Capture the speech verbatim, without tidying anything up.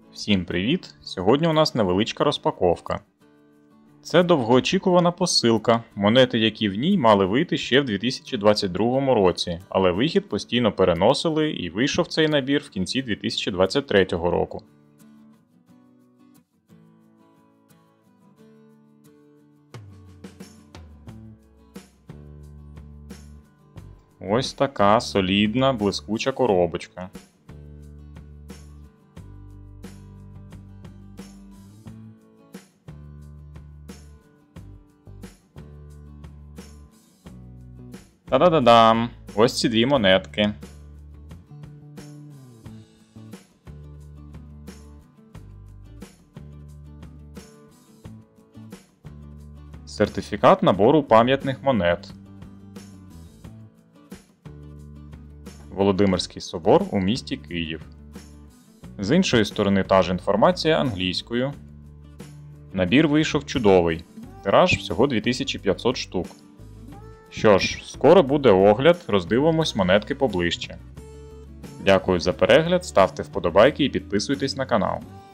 Всім привіт! Сьогодні у нас невеличка розпаковка. Це довгоочікувана посилка, монети, які в ній мали вийти ще в дві тисячі двадцять другому році, але вихід постійно переносили і вийшов цей набір в кінці дві тисячі двадцять третього року. Ось така солідна, блискуча коробочка. Та-да-да-дам! Ось ці дві монетки. Сертифікат набору пам'ятних монет. Володимирський собор у місті Київ. З іншої сторони та ж інформація англійською. Набір вийшов чудовий. Тираж всього дві тисячі п'ятсот штук. Що ж, скоро буде огляд, роздивимось монетки поближче. Дякую за перегляд, ставте вподобайки і підписуйтесь на канал.